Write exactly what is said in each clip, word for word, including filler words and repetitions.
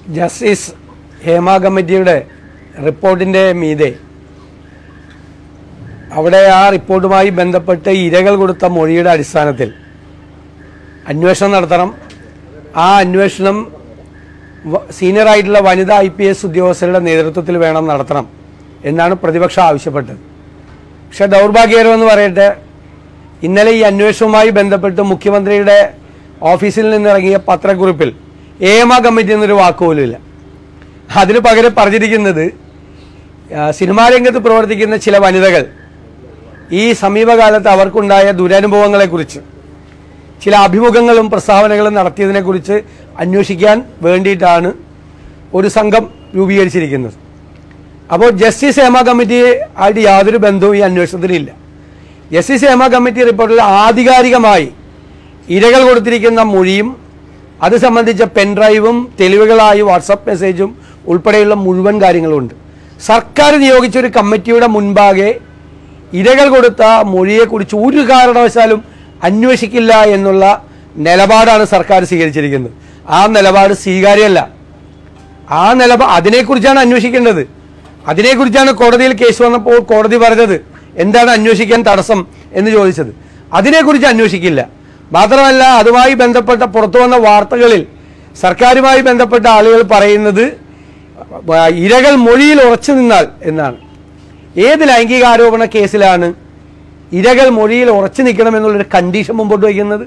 Justice Hema കമ്മിറ്റിയുടെ റിപ്പോർട്ടിൻ്റെ മീതെ അവിടെ ആ റിപ്പോർട്ടുമായി ബന്ധപ്പെട്ട് ഇരകൾ കൊടുത്ത മൊഴിയുടെ അടിസ്ഥാനത്തിൽ അന്വേഷണം നടത്തണം. ആ അന്വേഷണം സീനിയറായിട്ടുള്ള വനിതാ ഐ പി എസ് ഉദ്യോഗസ്ഥരുടെ നേതൃത്വത്തിൽ വേണം നടത്തണം എന്നാണ് പ്രതിപക്ഷം ആവശ്യപ്പെട്ടത്. പക്ഷേ ദൗർഭാഗ്യകരമെന്ന് പറയട്ടെ, ഇന്നലെ ഈ അന്വേഷണവുമായി ബന്ധപ്പെട്ട് മുഖ്യമന്ത്രിയുടെ ഓഫീസിൽ നിന്നിറങ്ങിയ പത്രക്കുറിപ്പിൽ ഹേമ കമ്മിറ്റി എന്നൊരു വാക്കുപോലുമില്ല. അതിന് പകരം പറഞ്ഞിരിക്കുന്നത് സിനിമാ രംഗത്ത് പ്രവർത്തിക്കുന്ന ചില വനിതകൾ ഈ സമീപകാലത്ത് അവർക്കുണ്ടായ ദുരനുഭവങ്ങളെക്കുറിച്ച് ചില അഭിമുഖങ്ങളും പ്രസ്താവനകളും നടത്തിയതിനെക്കുറിച്ച് അന്വേഷിക്കാൻ വേണ്ടിയിട്ടാണ് ഒരു സംഘം രൂപീകരിച്ചിരിക്കുന്നത്. അപ്പോൾ ജസ്റ്റിസ് ഹേമ കമ്മിറ്റി ആയിട്ട് യാതൊരു ബന്ധവും ഈ അന്വേഷണത്തിലില്ല. ജസ്റ്റിസ് ഹേമ കമ്മിറ്റി റിപ്പോർട്ടിൽ ആധികാരികമായി ഇരകൾ കൊടുത്തിരിക്കുന്ന മൊഴിയും അത് സംബന്ധിച്ച പെൻഡ്രൈവും തെളിവുകളായി വാട്സപ്പ് മെസ്സേജും ഉൾപ്പെടെയുള്ള മുഴുവൻ കാര്യങ്ങളുമുണ്ട്. സർക്കാർ നിയോഗിച്ചൊരു കമ്മിറ്റിയുടെ മുൻപാകെ ഇരകൾ കൊടുത്ത മൊഴിയെക്കുറിച്ച് ഒരു കാരണവശാലും അന്വേഷിക്കില്ല എന്നുള്ള നിലപാടാണ് സർക്കാർ സ്വീകരിച്ചിരിക്കുന്നത്. ആ നിലപാട് സ്വീകാര്യമല്ല. ആ നിലപാട് അതിനെക്കുറിച്ചാണ് അന്വേഷിക്കേണ്ടത്. അതിനെക്കുറിച്ചാണ് കോടതിയിൽ കേസ് വന്നപ്പോൾ കോടതി പറഞ്ഞത് എന്താണ് അന്വേഷിക്കാൻ തടസ്സം എന്ന് ചോദിച്ചത്. അതിനെക്കുറിച്ച് അന്വേഷിക്കില്ല. മാത്രമല്ല, അതുമായി ബന്ധപ്പെട്ട പുറത്തു വന്ന വാർത്തകളിൽ സർക്കാരുമായി ബന്ധപ്പെട്ട ആളുകൾ പറയുന്നത് ഇരകൾ മൊഴിയിൽ ഉറച്ചു നിന്നാൽ എന്നാണ്. ഏത് ലൈംഗിക ആരോപണ കേസിലാണ് ഇരകൾ മൊഴിയിൽ ഉറച്ചു നിൽക്കണമെന്നുള്ളൊരു കണ്ടീഷൻ മുമ്പോട്ട് വയ്ക്കുന്നത്?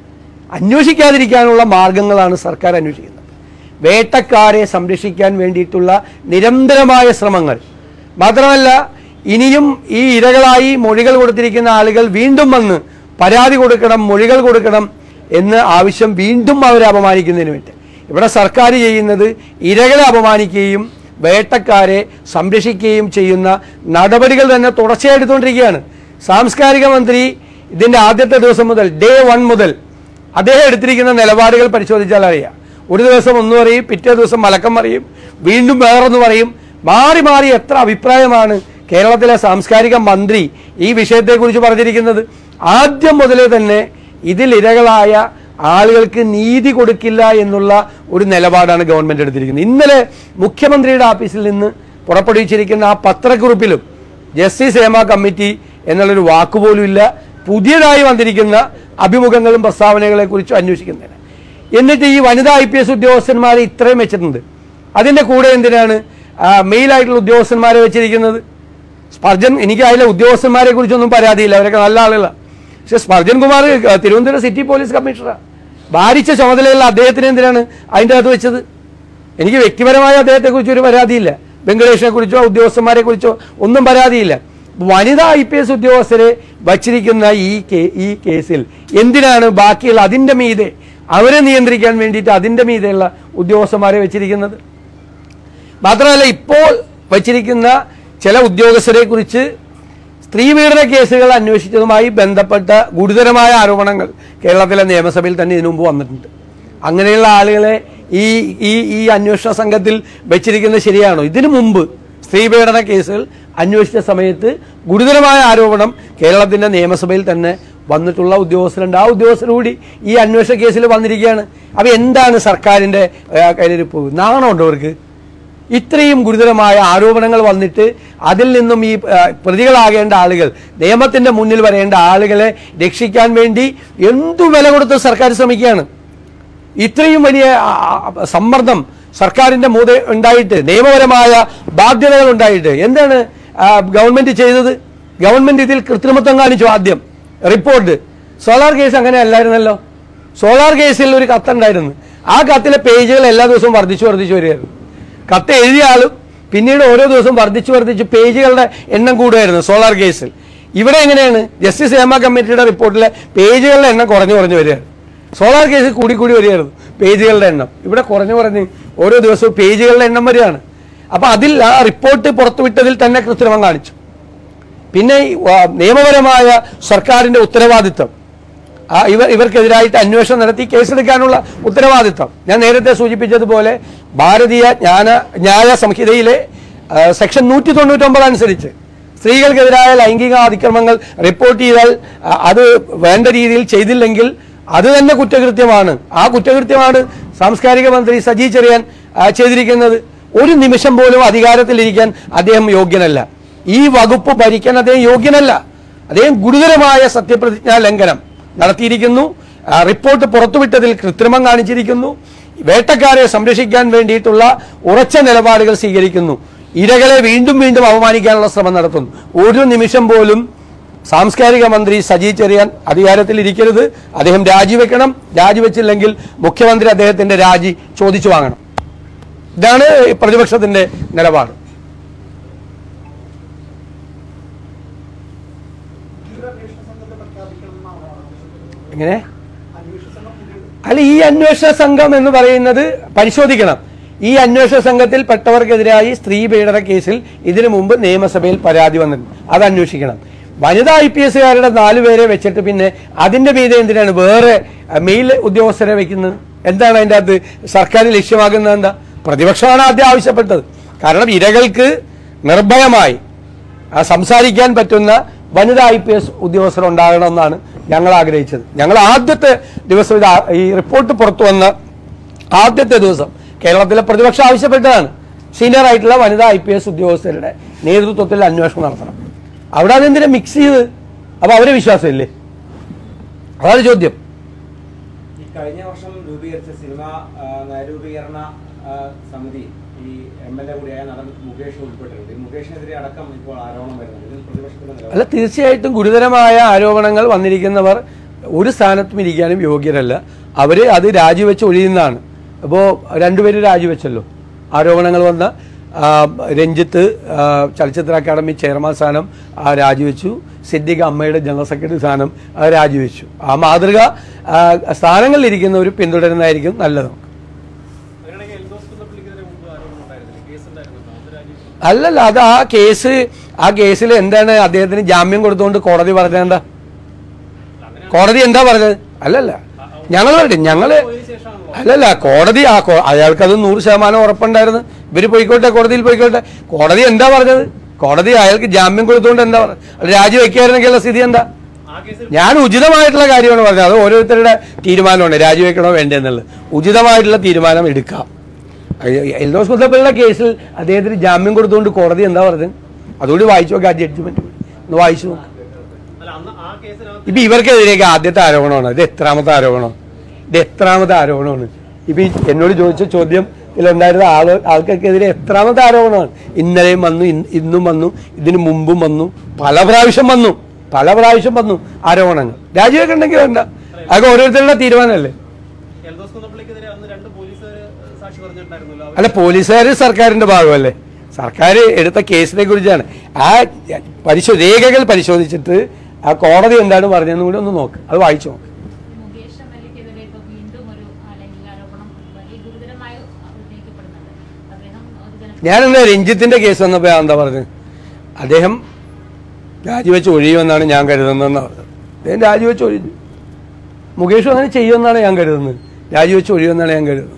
അന്വേഷിക്കാതിരിക്കാനുള്ള മാർഗങ്ങളാണ് സർക്കാർ അന്വേഷിക്കുന്നത്. വേട്ടക്കാരെ സംരക്ഷിക്കാൻ വേണ്ടിയിട്ടുള്ള നിരന്തരമായ ശ്രമങ്ങൾ. മാത്രമല്ല, ഇനിയും ഈ ഇരകളായി മൊഴികൾ കൊടുത്തിരിക്കുന്ന ആളുകൾ വീണ്ടും വന്ന് പരാതി കൊടുക്കണം, മൊഴികൾ കൊടുക്കണം എന്ന് ആവശ്യം വീണ്ടും അവരെ അപമാനിക്കുന്നതിന് വേണ്ടി ഇവിടെ സർക്കാർ ചെയ്യുന്നത് ഇരകളെ അപമാനിക്കുകയും വേട്ടക്കാരെ സംരക്ഷിക്കുകയും ചെയ്യുന്ന നടപടികൾ തന്നെ തുടർച്ചയായി എടുത്തുകൊണ്ടിരിക്കുകയാണ്. സാംസ്കാരിക മന്ത്രി ഇതിൻ്റെ ആദ്യത്തെ ദിവസം മുതൽ ഡേ വൺ മുതൽ അദ്ദേഹം എടുത്തിരിക്കുന്ന നിലപാടുകൾ പരിശോധിച്ചാൽ അറിയാം. ഒരു ദിവസം ഒന്ന് പറയും, പിറ്റേ ദിവസം മലക്കം പറയും, വീണ്ടും വേറൊന്ന് പറയും. മാറി മാറി എത്ര അഭിപ്രായമാണ് കേരളത്തിലെ സാംസ്കാരിക മന്ത്രി ഈ വിഷയത്തെക്കുറിച്ച് പറഞ്ഞിരിക്കുന്നത്. ആദ്യം മുതലേ തന്നെ ഇതിൽ ഇരകളായ ആളുകൾക്ക് നീതി കൊടുക്കില്ല എന്നുള്ള ഒരു നിലപാടാണ് ഗവൺമെൻറ് എടുത്തിരിക്കുന്നത്. ഇന്നലെ മുഖ്യമന്ത്രിയുടെ ഓഫീസിൽ നിന്ന് പുറപ്പെടുവിച്ചിരിക്കുന്ന ആ പത്രക്കുറിപ്പിലും ജസ്റ്റിസ് ഹേമ കമ്മിറ്റി എന്നുള്ളൊരു വാക്കുപോലും ഇല്ല. പുതിയതായി വന്നിരിക്കുന്ന അഭിമുഖങ്ങളും പ്രസ്താവനകളെക്കുറിച്ചും അന്വേഷിക്കുന്നതിന്. എന്നിട്ട് ഈ വനിതാ ഐ പി എസ് ഉദ്യോഗസ്ഥന്മാരെ ഇത്രയും വെച്ചിട്ടുണ്ട്. അതിൻ്റെ കൂടെ എന്തിനാണ് മെയിലായിട്ടുള്ള ഉദ്യോഗസ്ഥന്മാരെ വെച്ചിരിക്കുന്നത്? സ്പർജൻ, എനിക്ക് അതിലെ ഉദ്യോഗസ്ഥന്മാരെ കുറിച്ചൊന്നും പരാതിയില്ല, അവരൊക്കെ നല്ല ആളുകളാണ്. പക്ഷെ Spurgeon Kumar Thiruvananthapuram city police കമ്മീഷണറാണ്. ഭാരിച്ച ചുമതലയുള്ള അദ്ദേഹത്തിന് എന്തിനാണ് അതിൻ്റെ അകത്ത് വെച്ചത്? എനിക്ക് വ്യക്തിപരമായ അദ്ദേഹത്തെക്കുറിച്ച് ഒരു പരാതിയില്ല. വെങ്കടേഷിനെ കുറിച്ചോ ഉദ്യോഗസ്ഥന്മാരെ കുറിച്ചോ ഒന്നും പരാതിയില്ല. വനിതാ ഐ പി എസ് ഉദ്യോഗസ്ഥരെ വച്ചിരിക്കുന്ന ഈ ഈ കേസിൽ എന്തിനാണ് ബാക്കിയുള്ള അതിൻ്റെ മീതെ അവരെ നിയന്ത്രിക്കാൻ വേണ്ടിയിട്ട് അതിൻ്റെ മീതെയുള്ള ഉദ്യോഗസ്ഥന്മാരെ വെച്ചിരിക്കുന്നത്? മാത്രമല്ല, ഇപ്പോൾ വച്ചിരിക്കുന്ന ചില ഉദ്യോഗസ്ഥരെ കുറിച്ച് സ്ത്രീപീഡന കേസുകൾ അന്വേഷിച്ചതുമായി ബന്ധപ്പെട്ട ഗുരുതരമായ ആരോപണങ്ങൾ കേരളത്തിലെ നിയമസഭയിൽ തന്നെ ഇതിനു മുമ്പ് വന്നിട്ടുണ്ട്. അങ്ങനെയുള്ള ആളുകളെ ഈ ഈ ഈ അന്വേഷണ സംഘത്തിൽ വെച്ചിരിക്കുന്നത് ശരിയാണോ? ഇതിനു മുമ്പ് സ്ത്രീപീഡന കേസുകൾ അന്വേഷിച്ച സമയത്ത് ഗുരുതരമായ ആരോപണം കേരളത്തിൻ്റെ നിയമസഭയിൽ തന്നെ വന്നിട്ടുള്ള ഉദ്യോഗസ്ഥരുണ്ട്. ആ ഉദ്യോഗസ്ഥർ കൂടി ഈ അന്വേഷണ കേസിൽ വന്നിരിക്കുകയാണ്. അപ്പോൾ എന്താണ് സർക്കാരിൻ്റെ കയ്യിലിരിപ്പ്? നാണമുണ്ടോ അവർക്ക്? ഇത്രയും ഗുരുതരമായ ആരോപണങ്ങൾ വന്നിട്ട് അതിൽ നിന്നും ഈ പ്രതികളാകേണ്ട ആളുകൾ, നിയമത്തിൻ്റെ മുന്നിൽ വരേണ്ട ആളുകളെ രക്ഷിക്കാൻ വേണ്ടി എന്തു വില കൊടുത്ത് സർക്കാർ ശ്രമിക്കുകയാണ്. ഇത്രയും വലിയ സമ്മർദ്ദം സർക്കാരിൻ്റെ മൂത ഉണ്ടായിട്ട്, നിയമപരമായ ബാധ്യതകൾ ഉണ്ടായിട്ട് എന്താണ് ഗവൺമെൻറ് ചെയ്തത്? ഗവൺമെൻറ് ഇതിൽ കൃത്രിമത്വം കാണിച്ചു. ആദ്യം റിപ്പോർട്ട് സോളാർ കേസ് അങ്ങനെ അല്ലായിരുന്നല്ലോ. സോളാർ കേസിൽ ഒരു കത്തുണ്ടായിരുന്നു. ആ കത്തിലെ പേജുകൾ എല്ലാ ദിവസവും വർദ്ധിച്ചു വർദ്ധിച്ചു വരികയായിരുന്നു. കത്ത് എഴുതിയ ആളും പിന്നീട് ഓരോ ദിവസവും വർദ്ധിച്ചു വർദ്ധിച്ച് പേജുകളുടെ എണ്ണം കൂടുമായിരുന്നു സോളാർ കേസിൽ. ഇവിടെ എങ്ങനെയാണ്? ജസ്റ്റിസ് ഹേമ കമ്മിറ്റിയുടെ റിപ്പോർട്ടിലെ പേജുകളുടെ എണ്ണം കുറഞ്ഞു കുറഞ്ഞു വരികയാണ്. സോളാർ കേസിൽ കൂടി കൂടി വരികയായിരുന്നു പേജുകളുടെ എണ്ണം. ഇവിടെ കുറഞ്ഞു കുറഞ്ഞ് ഓരോ ദിവസവും പേജുകളുടെ എണ്ണം വരികയാണ്. അപ്പോൾ അതിൽ ആ റിപ്പോർട്ട് പുറത്തുവിട്ടതിൽ തന്നെ കൃത്രിമം കാണിച്ചു. പിന്നെ നിയമപരമായ സർക്കാരിൻ്റെ ഉത്തരവാദിത്വം, ഇവർ ഇവർക്കെതിരായിട്ട് അന്വേഷണം നടത്തി കേസെടുക്കാനുള്ള ഉത്തരവാദിത്വം. ഞാൻ നേരത്തെ സൂചിപ്പിച്ചതുപോലെ ഭാരതീയ ജ്ഞാന ന്യായ സംഹിതയിലെ സെക്ഷൻ നൂറ്റി തൊണ്ണൂറ്റൊമ്പത് അനുസരിച്ച് സ്ത്രീകൾക്കെതിരായ ലൈംഗിക അതിക്രമങ്ങൾ റിപ്പോർട്ട് ചെയ്താൽ അത് വേണ്ട രീതിയിൽ ചെയ്തില്ലെങ്കിൽ അത് തന്നെ കുറ്റകൃത്യമാണ്. ആ കുറ്റകൃത്യമാണ് സാംസ്കാരിക മന്ത്രി സജി ചെറിയാൻ ചെയ്തിരിക്കുന്നത്. ഒരു നിമിഷം പോലും അധികാരത്തിലിരിക്കാൻ അദ്ദേഹം യോഗ്യനല്ല. ഈ വകുപ്പ് ഭരിക്കാൻ അദ്ദേഹം യോഗ്യനല്ല. അദ്ദേഹം ഗുരുതരമായ സത്യപ്രതിജ്ഞാ ലംഘനം നടത്തിയിരിക്കുന്നു. റിപ്പോർട്ട് പുറത്തുവിട്ടതിൽ കൃത്രിമം കാണിച്ചിരിക്കുന്നു. വേട്ടക്കാരെ സംരക്ഷിക്കാൻ വേണ്ടിയിട്ടുള്ള ഉറച്ച നിലപാടുകൾ സ്വീകരിക്കുന്നു. ഇരകളെ വീണ്ടും വീണ്ടും അവമാനിക്കാനുള്ള ശ്രമം നടത്തുന്നു. ഒരു നിമിഷം പോലും സാംസ്കാരിക മന്ത്രി സജി ചെറിയാൻ അധികാരത്തിലിരിക്കരുത്. അദ്ദേഹം രാജിവെക്കണം. രാജിവെച്ചില്ലെങ്കിൽ മുഖ്യമന്ത്രി അദ്ദേഹത്തിന്റെ രാജി ചോദിച്ചു വാങ്ങണം. ഇതാണ് പ്രതിപക്ഷത്തിന്റെ നിലപാട്. എങ്ങനെ അല്ല, ഈ അന്വേഷണ സംഘം എന്ന് പറയുന്നത് പരിശോധിക്കണം. ഈ അന്വേഷണ സംഘത്തിൽ പെട്ടവർക്കെതിരായി സ്ത്രീ പീഡന കേസിൽ ഇതിനു മുമ്പ് നിയമസഭയിൽ പരാതി വന്നിട്ടുണ്ട്. അത് അന്വേഷിക്കണം. വനിതാ ഐ പി എസുകാരുടെ നാലുപേരെ വെച്ചിട്ട് പിന്നെ അതിന്റെ മീതെ എന്തിനാണ് വേറെ മെയിൽ ഉദ്യോഗസ്ഥരെ വെക്കുന്നത്? എന്താണ് അതിൻ്റെ അകത്ത് സർക്കാർ ലക്ഷ്യമാക്കുന്നത്? എന്താ? പ്രതിപക്ഷമാണ് ആദ്യം ആവശ്യപ്പെട്ടത്. കാരണം ഇരകൾക്ക് നിർഭയമായി സംസാരിക്കാൻ പറ്റുന്ന വനിതാ ഐ പി എസ് ഉദ്യോഗസ്ഥർ ഉണ്ടാകണമെന്നാണ് ഞങ്ങൾ ആഗ്രഹിച്ചത്. ഞങ്ങൾ ആദ്യത്തെ ദിവസം ഇത് ഈ റിപ്പോർട്ട് പുറത്തു വന്ന ആദ്യത്തെ ദിവസം കേരളത്തിലെ പ്രതിപക്ഷം ആവശ്യപ്പെട്ടതാണ് സീനിയർ ആയിട്ടുള്ള വനിതാ ഐ പി എസ് ഉദ്യോഗസ്ഥരുടെ നേതൃത്വത്തിൽ അന്വേഷണം നടത്തണം. അവിടെ അതെന്തിനാ മിക്സ് ചെയ്ത്? അപ്പൊ അവരെ വിശ്വാസമില്ലേ? അതാണ് ചോദ്യം. ഈ കഴിഞ്ഞ വർഷം രൂപീകരിച്ച സിനിമാ നയരൂപീകരണ സമിതി ഈ എം എൽ എ കൂടിയായ നടൻ മുകേഷ് ഉൾപ്പെട്ടിട്ടുണ്ട്. മുകേഷിനെതിരെ അടക്കം ഇപ്പോൾ ആരോപണം വരുന്നുണ്ട്. ഇതിൽ പ്രതിപക്ഷത്തിന്റെ അല്ല, തീർച്ചയായിട്ടും ഗുരുതരമായ ആരോപണങ്ങൾ വന്നിരിക്കുന്നവർ ഒരു സ്ഥാനത്തും ഇരിക്കാനും യോഗ്യരല്ല. അവര് അത് രാജിവെച്ച് ഒഴിയുന്നതാണ്. അപ്പോൾ രണ്ടുപേരും രാജിവെച്ചല്ലോ. ആരോപണങ്ങൾ വന്ന രഞ്ജിത്ത് ചലച്ചിത്ര അക്കാദമി ചെയർമാൻ സ്ഥാനം രാജിവെച്ചു. സിദ്ദിഖ് അമ്മയുടെ ജനറൽ സെക്രട്ടറി സ്ഥാനം രാജിവെച്ചു. ആ മാതൃക സ്ഥാനങ്ങളിലിരിക്കുന്നവർ പിന്തുടരുന്നതായിരിക്കും നല്ലത്. അല്ലല്ല, അത് ആ കേസ് ആ കേസിൽ എന്താണ് അദ്ദേഹത്തിന് ജാമ്യം കൊടുത്തുകൊണ്ട് കോടതി പറഞ്ഞേണ്ട? കോടതി എന്താ പറഞ്ഞത്? അല്ലല്ല, ഞങ്ങൾ പറയും ഞങ്ങള് അല്ലല്ല കോടതി ആ അയാൾക്കത് നൂറ് ശതമാനം ഉറപ്പുണ്ടായിരുന്നു. ഇവര് പോയിക്കോട്ടെ, കോടതിയിൽ പോയിക്കോട്ടെ. കോടതി എന്താ പറഞ്ഞത്? കോടതി അയാൾക്ക് ജാമ്യം കൊടുത്തുകൊണ്ട് എന്താ പറഞ്ഞത്? രാജിവെക്കായിരുന്നെങ്കിലുള്ള സ്ഥിതി എന്താ? ഞാൻ ഉചിതമായിട്ടുള്ള കാര്യമാണ് പറഞ്ഞത്. അത് ഓരോരുത്തരുടെ തീരുമാനമാണ് രാജിവെക്കണോ വേണ്ടെന്നുള്ളത്. ഉചിതമായിട്ടുള്ള തീരുമാനം എടുക്കാം. എൽദോസ് കുത്തപ്പള്ളിയുടെ കേസിൽ അദ്ദേഹത്തിന് ജാമ്യം കൊടുത്തുകൊണ്ട് കോടതി എന്താ പറഞ്ഞത്? അതുകൂടി വായിച്ചു നോക്കാം. ആ ജഡ്ജ്മെന്റ് ഒന്ന് വായിച്ചു നോക്കാം. ഇപ്പൊ ഇവർക്കെതിരേക്ക് ആദ്യത്തെ ആരോപണമാണ്. ഇത് എത്രാമത്തെ ആരോപണം? ഇത് എത്രാമത്തെ ആരോപണമാണ്? ഇപ്പൊ എന്നോട് ചോദിച്ച ചോദ്യം ഇതിലുണ്ടായിരുന്ന ആള് ആൾക്കാർക്കെതിരെ എത്രാമത്തെ ആരോപണമാണ്? ഇന്നലെയും വന്നു, ഇന്നും വന്നു, ഇതിനു മുമ്പും വന്നു, പല പ്രാവശ്യം വന്നു പല പ്രാവശ്യം വന്നു ആരോപണങ്ങൾ. രാജിവെക്കണ്ടെങ്കിൽ വേണ്ട, അതൊക്കെ ഓരോരുത്തരുടെ തീരുമാനമല്ലേ. അല്ല, പോലീസുകാർ സർക്കാരിന്റെ ഭാഗമല്ലേ? സർക്കാർ എടുത്ത കേസിനെ കുറിച്ചാണ്. ആ പരിശോ രേഖകൾ പരിശോധിച്ചിട്ട് ആ കോടതി എന്താണ് പറഞ്ഞതെന്ന് കൂടി ഒന്ന് നോക്ക്. അത് വായിച്ചു നോക്ക്. ഞാനെന്താ രഞ്ജിത്തിന്റെ കേസ് വന്നപ്പോ എന്താ പറഞ്ഞത്? അദ്ദേഹം രാജിവെച്ച് ഒഴിയുമെന്നാണ് ഞാൻ കരുതുന്നതെന്ന് പറഞ്ഞത്. അദ്ദേഹം രാജിവെച്ച് ഒഴിഞ്ഞു. മുകേഷും അങ്ങനെ ചെയ്യുമെന്നാണ് ഞാൻ കരുതുന്നത്. രാജിവെച്ച് ഒഴിയുമെന്നാണ് ഞാൻ കരുതുന്നത്.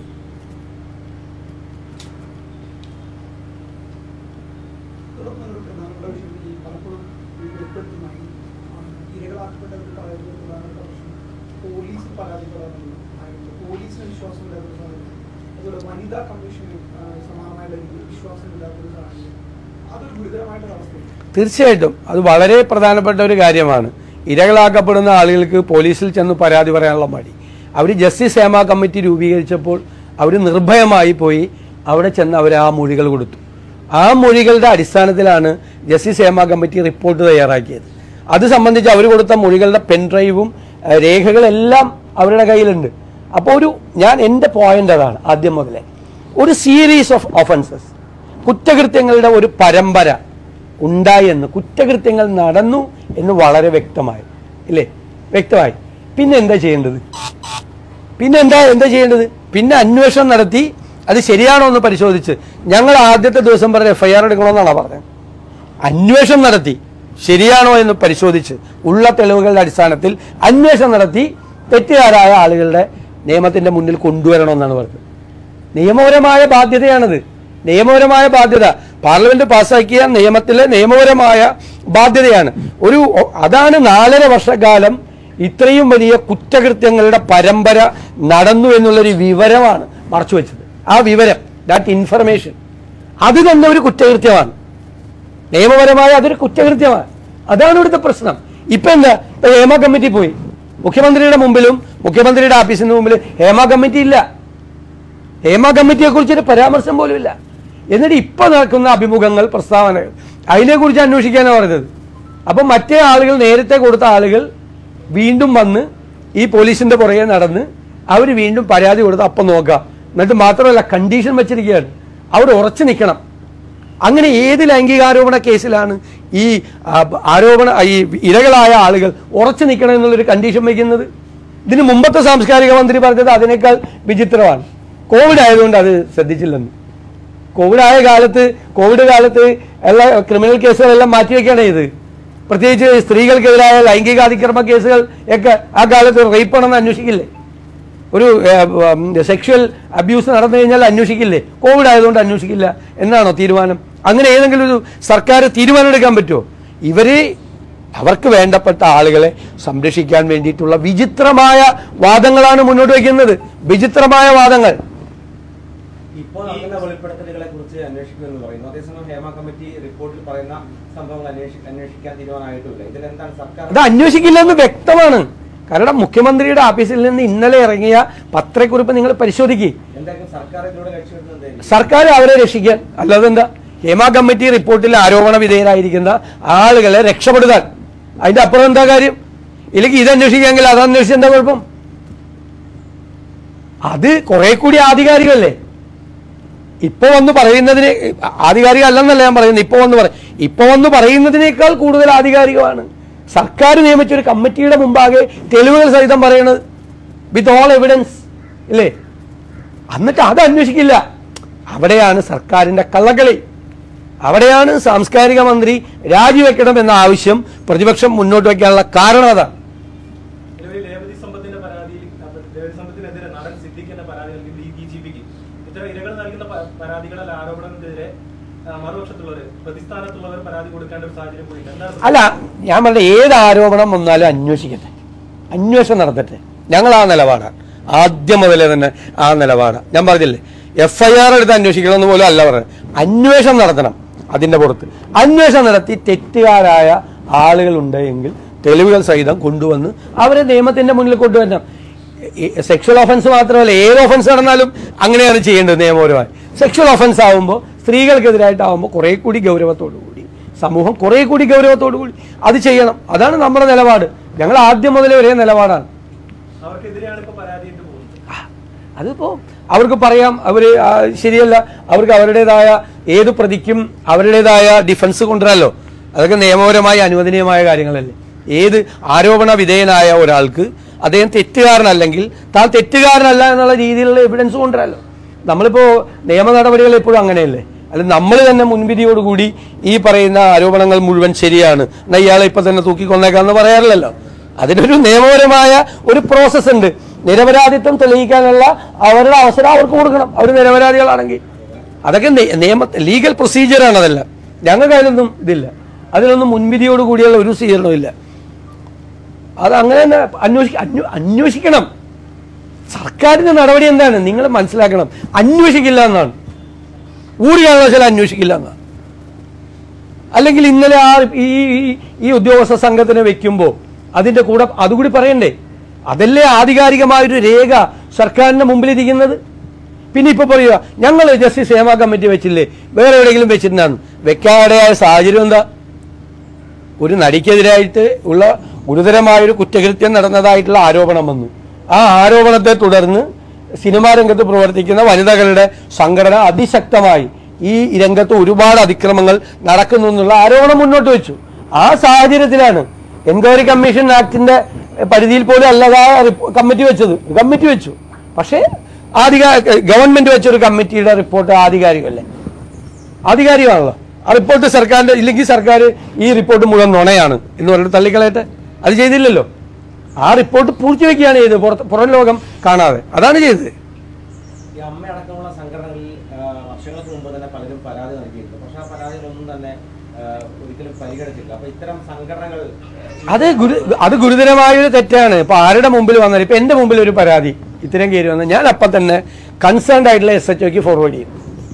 തീർച്ചയായിട്ടും അത് വളരെ പ്രധാനപ്പെട്ട ഒരു കാര്യമാണ്. ഇരകളാക്കപ്പെടുന്ന ആളുകൾക്ക് പോലീസിൽ ചെന്ന് പരാതി പറയാനുള്ള മടി. അവർ ജസ്റ്റിസ് ഹേമ കമ്മിറ്റി രൂപീകരിച്ചപ്പോൾ അവർ നിർഭയമായി പോയി അവിടെ ചെന്ന് അവർ ആ മൊഴികൾ കൊടുത്തു. ആ മൊഴികളുടെ അടിസ്ഥാനത്തിലാണ് ജസ്റ്റിസ് ഹേമ കമ്മിറ്റി റിപ്പോർട്ട് തയ്യാറാക്കിയത്. അത് സംബന്ധിച്ച് അവർ കൊടുത്ത മൊഴികളുടെ പെൻഡ്രൈവും രേഖകളെല്ലാം അവരുടെ കയ്യിലുണ്ട്. അപ്പോൾ ഒരു ഞാൻ എൻ്റെ പോയിന്റ് അതാണ്. ആദ്യം മുതലേ ഒരു സീരീസ് ഓഫ് ഒഫൻസസ്, കുറ്റകൃത്യങ്ങളുടെ ഒരു പരമ്പര ഉണ്ടായി എന്ന്, കുറ്റകൃത്യങ്ങൾ നടന്നു എന്ന് വളരെ വ്യക്തമായി ഇല്ലേ? വ്യക്തമായി. പിന്നെ എന്താ ചെയ്യേണ്ടത്? പിന്നെ എന്താ എന്താ ചെയ്യേണ്ടത്? പിന്നെ അന്വേഷണം നടത്തി അത് ശരിയാണോ എന്ന് പരിശോധിച്ച്, ഞങ്ങൾ ആദ്യത്തെ ദിവസം പറഞ്ഞ എഫ് ഐ ആർ എടുക്കണമെന്നാണ് പറഞ്ഞത്. അന്വേഷണം നടത്തി ശരിയാണോ എന്ന് പരിശോധിച്ച് ഉള്ള തെളിവുകളുടെ അടിസ്ഥാനത്തിൽ അന്വേഷണം നടത്തി തെറ്റുകാരായ ആളുകളുടെ നിയമത്തിന്റെ മുന്നിൽ കൊണ്ടുവരണമെന്നാണ് പറഞ്ഞത്. നിയമപരമായ ബാധ്യതയാണത്. നിയമപരമായ ബാധ്യത പാർലമെന്റ് പാസ്സാക്കിയ നിയമത്തിലെ നിയമപരമായ ബാധ്യതയാണ്. ഒരു അതാണ് നാലര വർഷക്കാലം ഇത്രയും വലിയ കുറ്റകൃത്യങ്ങളുടെ പരമ്പര നടന്നു എന്നുള്ളൊരു വിവരമാണ് മറച്ചുവെച്ചത്. ആ വിവരം ദാറ്റ് ഇൻഫർമേഷൻ, അത് തന്നെ ഒരു കുറ്റകൃത്യമാണ്. നിയമപരമായ അതൊരു കുറ്റകൃത്യമാണ്. അതാണ് ഇവിടുത്തെ പ്രശ്നം. ഇപ്പൊ എന്താ, ഇപ്പൊ ഹേമ കമ്മിറ്റി പോയി, മുഖ്യമന്ത്രിയുടെ മുമ്പിലും മുഖ്യമന്ത്രിയുടെ ഓഫീസിന് മുമ്പിൽ ഹേമ കമ്മിറ്റി ഇല്ല, ഹേമ കമ്മിറ്റിയെ കുറിച്ചൊരു പരാമർശം പോലും ഇല്ല. എന്നിട്ട് ഇപ്പൊ നടക്കുന്ന അഭിമുഖങ്ങൾ, പ്രസ്താവനകൾ, അതിനെക്കുറിച്ച് അന്വേഷിക്കാനാണ് പറഞ്ഞത്. അപ്പൊ മറ്റേ ആളുകൾ, നേരത്തെ കൊടുത്ത ആളുകൾ വീണ്ടും വന്ന് ഈ പോലീസിന്റെ പുറകെ നടന്ന് അവർ വീണ്ടും പരാതി കൊടുത്ത് അപ്പം നോക്കാം. എന്നിട്ട് മാത്രമല്ല കണ്ടീഷൻ വെച്ചിരിക്കുകയാണ്, അവിടെ ഉറച്ചു നിൽക്കണം. അങ്ങനെ ഏത് ലൈംഗികാരോപണ കേസിലാണ് ഈ ആരോപണ ഈ ഇരകളായ ആളുകൾ ഉറച്ചു നിൽക്കണം എന്നുള്ളൊരു കണ്ടീഷൻ വയ്ക്കുന്നത്? ഇതിന് മുമ്പത്തെ സാംസ്കാരിക മന്ത്രി പറഞ്ഞത് അതിനേക്കാൾ വിചിത്രമാണ്. കോവിഡ് ആയതുകൊണ്ട് അത് ശ്രദ്ധിച്ചില്ലെന്ന്. കോവിഡ് ആയ കാലത്ത് കോവിഡ് കാലത്ത് എല്ലാ ക്രിമിനൽ കേസുകളെല്ലാം മാറ്റിവെക്കുകയാണ് ചെയ്ത്. പ്രത്യേകിച്ച് സ്ത്രീകൾക്കെതിരായ ലൈംഗികാതിക്രമ കേസുകൾ ഒക്കെ ആ കാലത്ത് റേപ്പാണെന്ന് അന്വേഷിക്കില്ലേ? ഒരു സെക്ഷൽ അബ്യൂസ് നടന്നു കഴിഞ്ഞാൽ അന്വേഷിക്കില്ലേ? കോവിഡ് ആയതുകൊണ്ട് അന്വേഷിക്കില്ല എന്നാണോ തീരുമാനം? അങ്ങനെ ഏതെങ്കിലും ഒരു സർക്കാർ തീരുമാനം എടുക്കാൻ പറ്റുമോ? ഇവര് അവർക്ക് വേണ്ടപ്പെട്ട ആളുകളെ സംരക്ഷിക്കാൻ വേണ്ടിയിട്ടുള്ള വിചിത്രമായ വാദങ്ങളാണ് മുന്നോട്ട് വയ്ക്കുന്നത്. വിചിത്രമായ വാദങ്ങൾ. ഇപ്പോൾ നടക്കുന്ന വെളിപ്പെടുത്തലുകളെ കുറിച്ച് അന്വേഷിക്കുമെന്ന് പറയുന്നു. അതേസമയം ഹേമ കമ്മിറ്റി റിപ്പോർട്ടിൽ പറയുന്ന സംഭവങ്ങൾ അന്വേഷിക്കാൻ തീരുമാനമായിട്ടില്ല. ഇതിലെന്താണ് സർക്കാർ? അത് അന്വേഷിക്കില്ലെന്ന് വ്യക്തമാണ്. കാരണം മുഖ്യമന്ത്രിയുടെ ഓഫീസിൽ നിന്ന് ഇന്നലെ ഇറങ്ങിയ പത്രക്കുറിപ്പ് നിങ്ങൾ പരിശോധിക്കുക. സർക്കാർ അവരെ രക്ഷിക്കാൻ, അല്ലാതെ എന്താ? ഹേമ കമ്മിറ്റി റിപ്പോർട്ടിൽ ആരോപണ വിധേയരായിരിക്കുന്ന ആളുകളെ രക്ഷപ്പെടുത്താൻ. അതിന്റെ അപ്പുറം എന്താ കാര്യം? ഇല്ലെങ്കിൽ ഇത് അന്വേഷിക്കാമെങ്കിൽ അത് അന്വേഷിച്ച് എന്താ കുഴപ്പം? അത് കുറെ കൂടി ആധികാരികല്ലേ. ഇപ്പൊ വന്ന് പറയുന്നതിന് ആധികാരിക അല്ലെന്നല്ല ഞാൻ പറയുന്നത്. ഇപ്പൊ വന്ന് പറയും ഇപ്പൊ വന്ന് പറയുന്നതിനേക്കാൾ കൂടുതൽ ആധികാരികമാണ് സർക്കാർ നിയമിച്ചൊരു കമ്മിറ്റിയുടെ മുമ്പാകെ തെളിവുകൾ സഹിതം പറയണത്, വിത്ത് ഓൾ എവിഡൻസ് ഇല്ലേ? എന്നിട്ട് അത് അന്വേഷിക്കില്ല. അവിടെയാണ് സർക്കാരിന്റെ കള്ളക്കളി. അവിടെയാണ് സാംസ്കാരിക മന്ത്രി രാജിവെക്കണം എന്ന ആവശ്യം പ്രതിപക്ഷം മുന്നോട്ട് വയ്ക്കാനുള്ള കാരണം അതാണ്. അല്ല, ഞാൻ പറഞ്ഞ ഏത് ആരോപണം വന്നാലും അന്വേഷിക്കട്ടെ, അന്വേഷണം നടത്തട്ടെ. ഞങ്ങൾ ആ നിലപാടാണ്, ആദ്യം മുതലേ തന്നെ ആ നിലപാടാണ്. ഞാൻ പറഞ്ഞില്ലേ, എഫ് ഐ ആർ എടുത്ത് അന്വേഷിക്കണമെന്ന് പോലും അല്ല പറഞ്ഞത്. അന്വേഷണം നടത്തണം. അതിന്റെ പുറത്ത് അന്വേഷണം നടത്തി തെറ്റുകാരായ ആളുകൾ ഉണ്ടെങ്കിൽ തെളിവുകൾ സഹിതം കൊണ്ടുവന്ന് അവരെ നിയമത്തിന്റെ മുന്നിൽ കൊണ്ടുവരണം. സെക്ഷൽ ഒഫൻസ് മാത്രമല്ല, ഏത് ഒഫൻസ് നടന്നാലും അങ്ങനെയാണ് ചെയ്യേണ്ടത് നിയമപരമായി. സെക്ഷൽ ഒഫൻസ് ആവുമ്പോൾ, സ്ത്രീകൾക്കെതിരായിട്ടാവുമ്പോൾ കുറെ കൂടി ഗൗരവത്തോടു കൂടി സമൂഹം കുറെ കൂടി ഗൗരവത്തോടു കൂടി അത് ചെയ്യണം. അതാണ് നമ്മുടെ നിലപാട്. ഞങ്ങൾ ആദ്യം മുതലേ ഒരേ നിലപാടാണ്. അതിപ്പോ അവർക്ക് പറയാം, അവര് ശരിയല്ല, അവർക്ക് അവരുടേതായ ഏത് പ്രതിക്കും അവരുടേതായ ഡിഫൻസ് കൊണ്ടുവരാമല്ലോ. അതൊക്കെ നിയമപരമായി അനുവദനീയമായ കാര്യങ്ങളല്ലേ. ഏത് ആരോപണ വിധേയനായ ഒരാൾക്ക് അദ്ദേഹം തെറ്റുകാരനല്ലെങ്കിൽ താൻ തെറ്റുകാരനല്ല എന്നുള്ള രീതിയിലുള്ള എവിഡൻസ് കൊണ്ടുവരാമല്ലോ. നമ്മളിപ്പോ നിയമ നടപടികൾ എപ്പോഴും അങ്ങനെയല്ലേ. അല്ല, നമ്മൾ തന്നെ മുൻവിധിയോടുകൂടി ഈ പറയുന്ന ആരോപണങ്ങൾ മുഴുവൻ ശരിയാണ്, എന്നാൽ ഇയാളെ ഇപ്പൊ തന്നെ തൂക്കിക്കൊന്നേക്കാന്ന് പറയാറില്ലല്ലോ. അതിനൊരു നിയമപരമായ ഒരു പ്രോസസ് ഉണ്ട്. നിരപരാധിത്വം തെളിയിക്കാനുള്ള അവരുടെ അവസരം അവർക്ക് കൊടുക്കണം, അവർ നിരപരാധികളാണെങ്കിൽ. അതൊക്കെ നിയമ ലീഗൽ പ്രൊസീജിയറാണ്. അതെല്ലാം ഞങ്ങൾക്ക് അതിലൊന്നും ഇതില്ല. അതിലൊന്നും മുൻവിധിയോട് കൂടിയുള്ള ഒരു സ്വീകരണവും ഇല്ല. അത് അങ്ങനെ തന്നെ അന്വേഷി അന്വേഷിക്കണം. സർക്കാരിന്റെ നടപടി എന്താണ് നിങ്ങൾ മനസ്സിലാക്കണം. അന്വേഷിക്കില്ല എന്നാണ്, ഒരു കാരണവശാലും അന്വേഷിക്കില്ല എന്നാണ്. അല്ലെങ്കിൽ ഇന്നലെ ആ ഈ ഈ ഉദ്യോഗസ്ഥ സംഘത്തിനെ വെക്കുമ്പോൾ അതിന്റെ കൂടെ അതുകൂടി പറയണ്ടേ? അതല്ലേ ആധികാരികമായൊരു രേഖ സർക്കാരിന്റെ മുമ്പിലിരിക്കുന്നത്. പിന്നെ ഇപ്പൊ പറയുക ഞങ്ങൾ ജസ്റ്റിസ് ഹേമ കമ്മിറ്റി വെച്ചില്ലേ, വേറെ എവിടെയെങ്കിലും വെച്ചിട്ടുണ്ടാന്ന്. വെക്കാതെയായ സാഹചര്യം എന്താ? ഒരു നടിക്കെതിരായിട്ട് ഉള്ള ഗുരുതരമായൊരു കുറ്റകൃത്യം നടന്നതായിട്ടുള്ള ആരോപണം വന്നു. ആ ആരോപണത്തെ തുടർന്ന് സിനിമാ രംഗത്ത് പ്രവർത്തിക്കുന്ന വനിതകളുടെ സംഘടന അതിശക്തമായി ഈ രംഗത്ത് ഒരുപാട് അതിക്രമങ്ങൾ നടക്കുന്നു എന്നുള്ള ആരോപണം മുന്നോട്ട് വെച്ചു. ആ സാഹചര്യത്തിലാണ് എൻക്വയറി കമ്മീഷൻ ആക്ടിന്റെ പരിധിയിൽ പോലും അല്ലാതെ കമ്മിറ്റി വെച്ചത്. കമ്മിറ്റി വെച്ചു, പക്ഷേ ആധികാരിക ഗവൺമെന്റ് വെച്ചൊരു കമ്മിറ്റിയുടെ റിപ്പോർട്ട് ആധികാരികമല്ലേ? ആധികാരികമാണല്ലോ ആ റിപ്പോർട്ട്. സർക്കാരിന്റെ ഇല്ലെങ്കിൽ സർക്കാർ ഈ റിപ്പോർട്ട് മുഴുവൻ നുണയാണ് എന്ന് പറഞ്ഞിട്ട് തള്ളിക്കളയട്ടെ. അത് ചെയ്തില്ലല്ലോ. ആ റിപ്പോർട്ട് പൂഴ്ത്തിവെക്കുകയാണ് ചെയ്തത്, പുറത്ത് പുറം ലോകം കാണാതെ. അതാണ് ചെയ്തത്. ഈ അമ്മയടക്കമുള്ള സംഘടനകളിൽ വർഷങ്ങൾക്ക് മുമ്പ് തന്നെ പലരും പരാതി നൽകിയിരുന്നു. പക്ഷെ ആ പരാതികളൊന്നും തന്നെ ഒരിക്കലും പരിഗണിച്ചില്ല. അപ്പൊ ഇത്തരം സംഘടനകൾ അത് ഗുരു അത് ഗുരുതരമായൊരു തെറ്റാണ്. ഇപ്പൊ ആരുടെ മുമ്പിൽ വന്നാൽ, ഇപ്പൊ എന്റെ മുമ്പിൽ ഒരു പരാതി ഇത്തരം കയറി വന്നാൽ ഞാൻ അപ്പം തന്നെ കൺസേൺഡ് ആയിട്ടുള്ള എസ് എച്ച് ഒക്ക് ഫോർവേഡ് ചെയ്യും.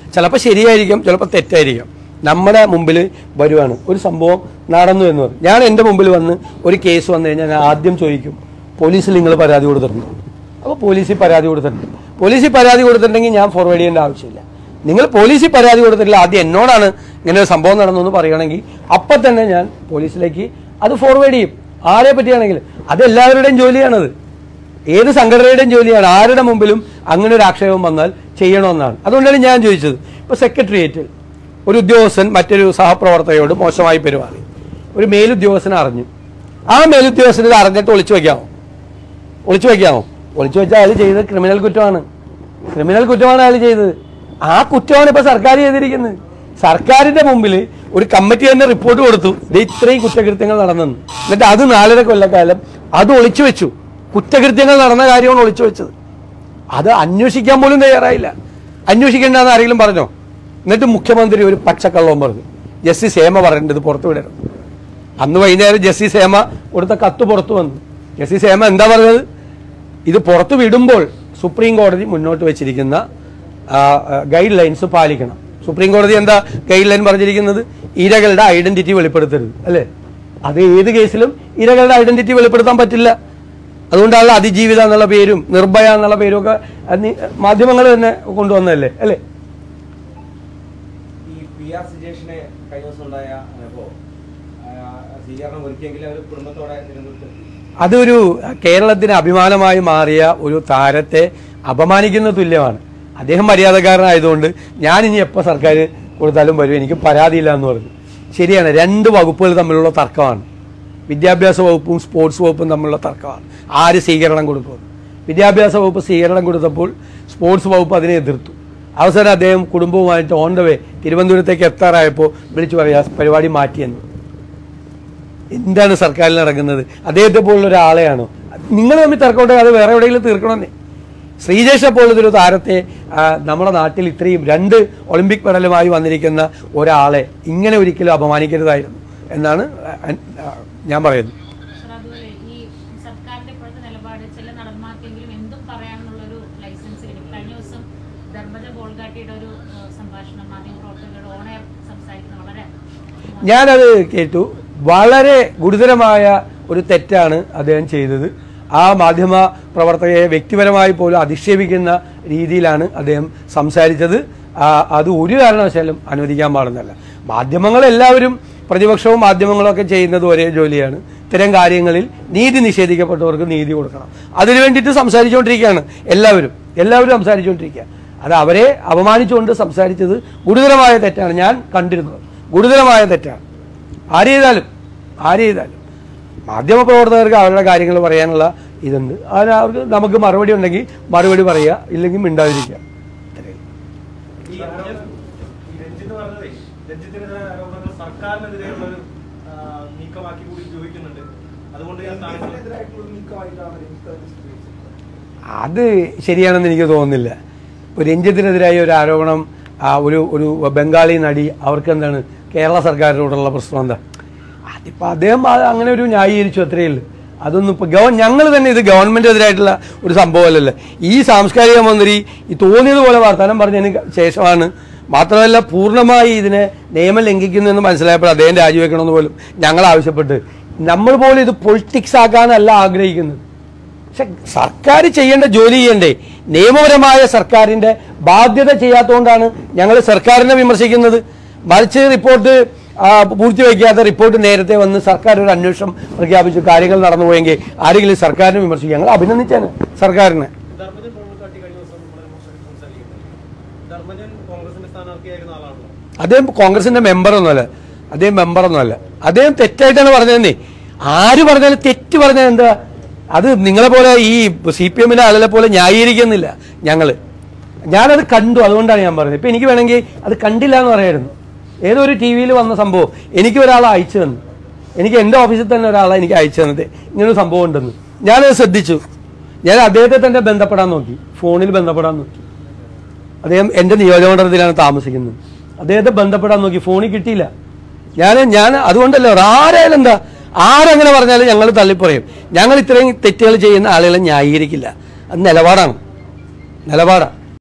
ചിലപ്പോൾ ശരിയായിരിക്കും, ചിലപ്പോൾ തെറ്റായിരിക്കും. നമ്മുടെ മുമ്പിൽ വരുവാണ് ഒരു സംഭവം നടന്നു എന്ന് പറയും. ഞാൻ എൻ്റെ മുമ്പിൽ വന്ന് ഒരു കേസ് വന്നു കഴിഞ്ഞാൽ ഞാൻ ആദ്യം ചോദിക്കും, പോലീസിൽ നിങ്ങൾ പരാതി കൊടുത്തിട്ടുണ്ട്? അപ്പോൾ പോലീസിൽ പരാതി കൊടുത്തിട്ടുണ്ട്. പോലീസിൽ പരാതി കൊടുത്തിട്ടുണ്ടെങ്കിൽ ഞാൻ ഫോർവേഡ് ചെയ്യേണ്ട ആവശ്യമില്ല. നിങ്ങൾ പോലീസിൽ പരാതി കൊടുത്തിട്ടില്ല, ആദ്യം എന്നോടാണ് ഇങ്ങനെ ഒരു സംഭവം നടന്നു എന്ന് പറയുകയാണെങ്കിൽ അപ്പം തന്നെ ഞാൻ പോലീസിലേക്ക് അത് ഫോർവേഡ് ചെയ്യും. ആരെ പറ്റിയാണെങ്കിലും അത് എല്ലാവരുടെയും ജോലിയാണത്, ഏത് സംഘടനയുടെയും ജോലിയാണ്. ആരുടെ മുമ്പിലും അങ്ങനെ ഒരു ആക്ഷേപം വന്നാൽ ചെയ്യണമെന്നാണ്. അതുകൊണ്ടാണ് ഞാൻ ചോദിച്ചത്. ഇപ്പോൾ സെക്രട്ടേറിയറ്റിൽ ഒരു ഉദ്യോഗസ്ഥൻ മറ്റൊരു സഹപ്രവർത്തകയോട് മോശമായി പെരുമാറി, ഒരു മേലുദ്യോഗസ്ഥനെ അറിഞ്ഞു. ആ മേലുദ്യോഗസ്ഥന് ഇത് അറിഞ്ഞിട്ട് ഒളിച്ചു വയ്ക്കാമോ? ഒളിച്ചു വയ്ക്കാമോ? ഒളിച്ചു വെച്ചാൽ അയാൾ ചെയ്തത് ക്രിമിനൽ കുറ്റമാണ്. ക്രിമിനൽ കുറ്റമാണ് അയാൾ ചെയ്തത്. ആ കുറ്റമാണ് ഇപ്പോൾ സർക്കാർ ചെയ്തിരിക്കുന്നത്. സർക്കാരിന്റെ മുമ്പിൽ ഒരു കമ്മിറ്റി തന്നെ റിപ്പോർട്ട് കൊടുത്തു, ഇത് ഇത്രയും കുറ്റകൃത്യങ്ങൾ നടന്നെന്ന്. എന്നിട്ട് അത് നാലര കൊല്ലക്കാലം അത് ഒളിച്ചു വെച്ചു. കുറ്റകൃത്യങ്ങൾ നടന്ന കാര്യമാണ് ഒളിച്ചു വെച്ചത്. അത് അന്വേഷിക്കാൻ പോലും തയ്യാറായില്ല. അന്വേഷിക്കേണ്ടെന്ന് ആരെങ്കിലും പറഞ്ഞോ? എന്നിട്ട് മുഖ്യമന്ത്രി ഒരു പച്ചക്കള്ളവും പറഞ്ഞു, ജസ്റ്റിസ് ഹേമ പറയേണ്ടത് പുറത്തു വിടരുത്. അന്ന് വൈകുന്നേരം ജസ്റ്റിസ് ഹേമ കൊടുത്ത കത്ത് പുറത്തു വന്നു. ജസ്റ്റിസ് ഹേമ എന്താ പറഞ്ഞത്? ഇത് പുറത്തു വിടുമ്പോൾ സുപ്രീം കോടതി മുന്നോട്ട് വെച്ചിരിക്കുന്ന ഗൈഡ് ലൈൻസ് പാലിക്കണം. സുപ്രീം കോടതി എന്താ ഗൈഡ് ലൈൻ പറഞ്ഞിരിക്കുന്നത്? ഇരകളുടെ ഐഡന്റിറ്റി വെളിപ്പെടുത്തരുത്, അല്ലേ? അത് ഏത് കേസിലും ഇരകളുടെ ഐഡന്റിറ്റി വെളിപ്പെടുത്താൻ പറ്റില്ല. അതുകൊണ്ടാണ് അതിജീവിത എന്നുള്ള പേരും നിർഭയ എന്നുള്ള പേരും ഒക്കെ മാധ്യമങ്ങൾ തന്നെ കൊണ്ടുവന്നതല്ലേ, അല്ലേ? ഈ പി ആർ സിജേഷിനെ കഴിഞ്ഞ ദിവസം ഉണ്ടായ സ്വീകരണം ഒരുക്കിയെങ്കിൽ അവർ കുടുംബത്തോടെ അതൊരു കേരളത്തിന് അഭിമാനമായി മാറിയ ഒരു താരത്തെ അപമാനിക്കുന്ന തുല്യമാണ്. അദ്ദേഹം മര്യാദക്കാരനായതുകൊണ്ട് ഞാൻ ഇനി എപ്പോൾ സർക്കാർ കൊടുത്താലും വരും, എനിക്ക് പരാതിയില്ല എന്ന് പറഞ്ഞു. ശരിയാണ്, രണ്ട് വകുപ്പുകൾ തമ്മിലുള്ള തർക്കമാണ്. വിദ്യാഭ്യാസ വകുപ്പും സ്പോർട്സ് വകുപ്പും തമ്മിലുള്ള തർക്കമാണ്, ആര് സ്വീകരണം കൊടുക്കും. വിദ്യാഭ്യാസ വകുപ്പ് സ്വീകരണം കൊടുത്തപ്പോൾ സ്പോർട്സ് വകുപ്പ് അതിനെ എതിർത്തു. അവസാനം അദ്ദേഹം കുടുംബവുമായിട്ട് ഓൺ ദ വേ തിരുവനന്തപുരത്തേക്ക് എത്താറായപ്പോൾ വിളിച്ചു പറയാ പരിപാടി മാറ്റിയെന്ന്. എന്താണ് സർക്കാരിൽ നടക്കുന്നത്? അദ്ദേഹത്തെ പോലുള്ള ഒരാളെയാണോ? നിങ്ങൾ തമ്മിൽ തർക്കമുണ്ടെങ്കിൽ അത് വേറെ എവിടെയെങ്കിലും തീർക്കണമെന്നേ. ശ്രീജേഷെ പോലൊരു താരത്തെ നമ്മുടെ നാട്ടിൽ ഇത്രയും രണ്ട് ഒളിമ്പിക് മെഡലുമായി വന്നിരിക്കുന്ന ഒരാളെ ഇങ്ങനെ ഒരിക്കലും അപമാനിക്കരുതായിരുന്നു എന്നാണ് ഞാൻ പറയുന്നത്. ഞാനത് കേട്ടു. വളരെ ഗുരുതരമായ ഒരു തെറ്റാണ് അദ്ദേഹം ചെയ്തത്. ആ മാധ്യമ പ്രവർത്തകയെ വ്യക്തിപരമായി പോലും അധിക്ഷേപിക്കുന്ന രീതിയിലാണ് അദ്ദേഹം സംസാരിച്ചത്. അത് ഒരു കാരണവശാലും അനുവദിക്കാൻ പാടുന്നതല്ല. മാധ്യമങ്ങളെല്ലാവരും, പ്രതിപക്ഷവും മാധ്യമങ്ങളും ഒക്കെ ചെയ്യുന്നത് ഒരേ ജോലിയാണ്. ഇത്തരം കാര്യങ്ങളിൽ നീതി നിഷേധിക്കപ്പെട്ടവർക്ക് നീതി കൊടുക്കണം. അതിനു വേണ്ടിയിട്ട് സംസാരിച്ചുകൊണ്ടിരിക്കുകയാണ് എല്ലാവരും എല്ലാവരും സംസാരിച്ചുകൊണ്ടിരിക്കുക. അത് അവരെ അപമാനിച്ചുകൊണ്ട് സംസാരിച്ചത് ഗുരുതരമായ തെറ്റാണ്. ഞാൻ കണ്ടിരുന്നത് ഗുരുതരമായ തെറ്റാണ്. ആര് ചെയ്താലും ആര് ചെയ്താലും മാധ്യമപ്രവർത്തകർക്ക് അവരുടെ കാര്യങ്ങൾ പറയാനുള്ള ഇതുണ്ട്. അതിന് അവർക്ക് നമുക്ക് മറുപടി ഉണ്ടെങ്കിൽ മറുപടി പറയുക, ഇല്ലെങ്കിൽ മിണ്ടാതിരിക്കുക. അത് ശരിയാണെന്ന് എനിക്ക് തോന്നുന്നില്ല. ഇപ്പോൾ രഞ്ജിത്തിനെതിരായ ഒരു ആരോപണം, ഒരു ഒരു ബംഗാളി നടി, അവർക്ക് എന്താണ് കേരള സർക്കാരിനോടുള്ള പ്രശ്നം എന്താ? അതിപ്പോൾ അദ്ദേഹം അങ്ങനെ ഒരു ന്യായീകരിച്ചു, അത്രയേ ഉള്ളൂ. അതൊന്നും ഇപ്പോൾ ഗവ ഞങ്ങൾ തന്നെ ഇത് ഗവൺമെൻറ്റിനെതിരായിട്ടുള്ള ഒരു സംഭവമല്ലല്ലോ. ഈ സാംസ്കാരിക മന്ത്രി ഈ തോന്നിയതുപോലെ വർത്തമാനം പറഞ്ഞതിന് ശേഷമാണ്, മാത്രമല്ല പൂർണ്ണമായി ഇതിനെ നിയമം ലംഘിക്കുന്നു എന്ന് മനസ്സിലായപ്പോൾ അദ്ദേഹം രാജിവെക്കണമെന്ന് പോലും ഞങ്ങൾ ആവശ്യപ്പെട്ട്. നമ്മൾ പോലും ഇത് പൊളിറ്റിക്സ് ആക്കാനല്ല ആഗ്രഹിക്കുന്നത്. പക്ഷെ സർക്കാർ ചെയ്യേണ്ട ജോലി ചെയ്യണ്ടേ? നിയമപരമായ സർക്കാരിൻ്റെ ബാധ്യത ചെയ്യാത്തതുകൊണ്ടാണ് ഞങ്ങൾ സർക്കാരിനെ വിമർശിക്കുന്നത്. മറിച്ച് റിപ്പോർട്ട് പൂർത്തിവയ്ക്കാത്ത റിപ്പോർട്ട് നേരത്തെ വന്ന് സർക്കാർ ഒരു അന്വേഷണം പ്രഖ്യാപിച്ചു കാര്യങ്ങൾ നടന്നുപോയെങ്കിൽ ആരെങ്കിലും സർക്കാരിനെ വിമർശിക്കും. ഞങ്ങൾ അഭിനന്ദിച്ചാണ് സർക്കാരിനെ. അദ്ദേഹം കോൺഗ്രസിന്റെ മെമ്പറൊന്നുമല്ല, അദ്ദേഹം മെമ്പറൊന്നുമല്ല. അദ്ദേഹം തെറ്റായിട്ടാണ് പറഞ്ഞതെന്നേ. ആര് പറഞ്ഞാലും തെറ്റ് പറഞ്ഞാൽ എന്താ? അത് നിങ്ങളെ പോലെ ഈ സി പി എമ്മിന്റെ ആളുകളെ പോലെ ന്യായീകരിക്കുന്നില്ല ഞങ്ങൾ. ഞാനത് കണ്ടു, അതുകൊണ്ടാണ് ഞാൻ പറഞ്ഞത്. ഇപ്പം എനിക്ക് വേണമെങ്കിൽ അത് കണ്ടില്ല എന്ന് പറയായിരുന്നു. ഏതോ ഒരു ടി വിയിൽ വന്ന സംഭവം എനിക്ക് ഒരാൾ അയച്ചു തന്നു. എനിക്ക് എൻ്റെ ഓഫീസിൽ തന്നെ ഒരാളെ എനിക്ക് അയച്ചു തന്നത് ഇങ്ങനൊരു സംഭവം ഉണ്ടെന്ന്. ഞാനത് ശ്രദ്ധിച്ചു. ഞാൻ അദ്ദേഹത്തെ തന്നെ ബന്ധപ്പെടാൻ നോക്കി, ഫോണിൽ ബന്ധപ്പെടാൻ നോക്കി. അദ്ദേഹം എൻ്റെ നിയോജകമണ്ഡലത്തിലാണ് താമസിക്കുന്നത്. അദ്ദേഹത്തെ ബന്ധപ്പെടാൻ നോക്കി, ഫോണിൽ കിട്ടിയില്ല. ഞാൻ ഞാൻ അതുകൊണ്ടല്ലോ ആരായാലും എന്താ, ആരങ്ങനെ പറഞ്ഞാലും ഞങ്ങൾ തള്ളിപ്പറയും. ഞങ്ങൾ ഇത്രയും തെറ്റുകൾ ചെയ്യുന്ന ആളുകളെ ന്യായീകരിക്കില്ല. അത് നിലപാടാണ്, നിലപാടാണ്.